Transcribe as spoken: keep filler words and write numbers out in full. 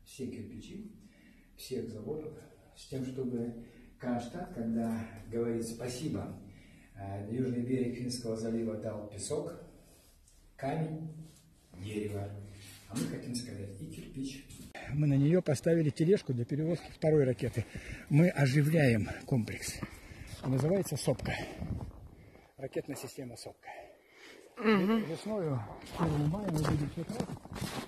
все кирпичи всех заводов, с тем, чтобы Кронштадт, когда говорит спасибо, южный берег Финского залива дал песок, камень, дерево, а мы хотим сказать и кирпич. Мы на нее поставили тележку для перевозки второй ракеты. Мы оживляем комплекс. Называется «Сопка». Ракетная система «Сопка». Угу. Весною, первого мая, мы будем